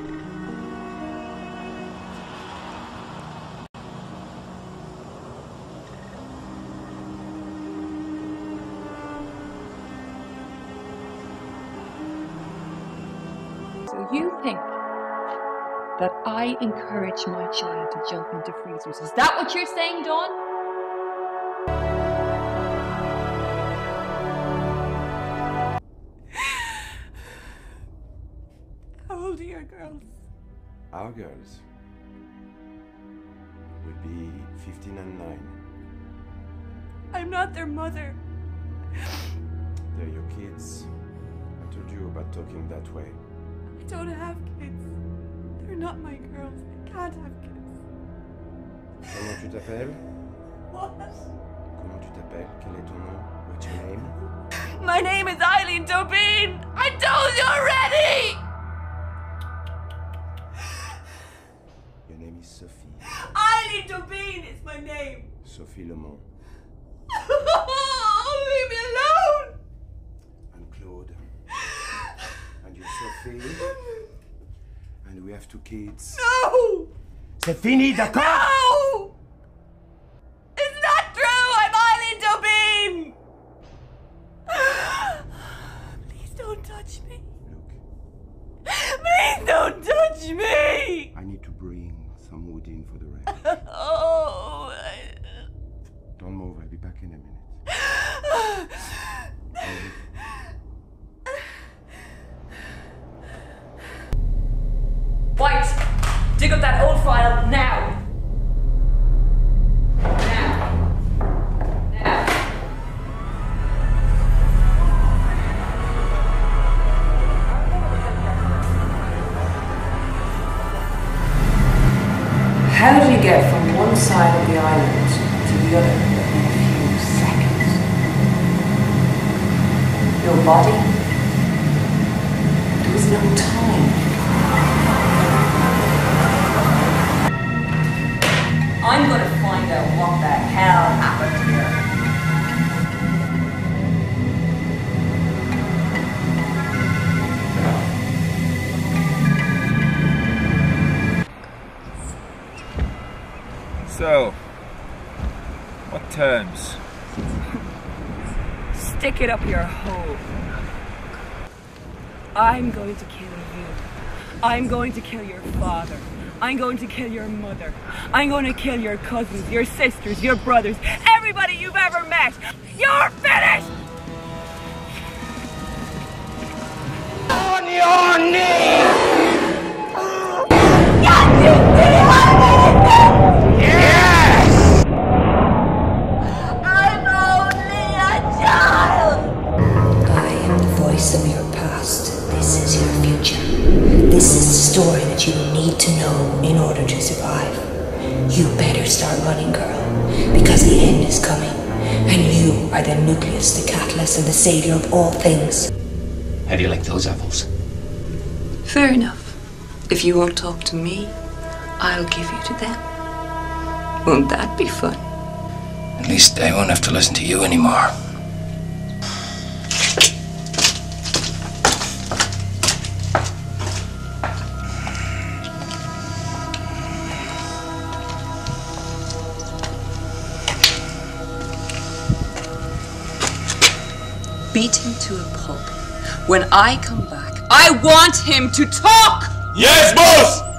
So you think that I encourage my child to jump into freezers? Is that what you're saying, Dawn? How old are your girls? Our girls will be 15 and 9. I'm not their mother. They're your kids. I told you about talking that way. I don't have kids. They're not my girls. I can't have kids. Comment tu t'appelles? What? Comment tu t'appelles? Quel est ton nom? What's your name? My name is Eileen Tobin! I told you already! Your name is Sophie. Eileen Tobin is my name! Sophie Lemont. Leave me alone! And Claude. And you're Sophie. And we have 2 kids. No! C'est fini, d'accord? No! It's not true! I'm Eileen Tobin! Please don't touch me. Look, Please don't touch me! I need to bring some wood in for the wreck. Oh, Don't move, I'll be back in a minute. White! Dig up that old file now! Now! Now! How did you get from one side of the island to the other in a few seconds? Your body? There was no time. I'm gonna find out what the hell happened here. So, what terms? stick it up your hole. I'm going to kill you. I'm going to kill your father. I'm going to kill your mother. I'm going to kill your cousins, your sisters, your brothers, everybody you've ever met. You're finished! On your knees! Yes! I'm only a child! I am the voice of your past. This is your future. This is the story that you need to know in order to survive. You better start running, girl, because the end is coming. And you are the nucleus, the catalyst, and the savior of all things. How do you like those apples? Fair enough. If you won't talk to me, I'll give you to them. Won't that be fun? At least I won't have to listen to you anymore. Beat him to a pulp. When I come back, I want him to talk! Yes, boss!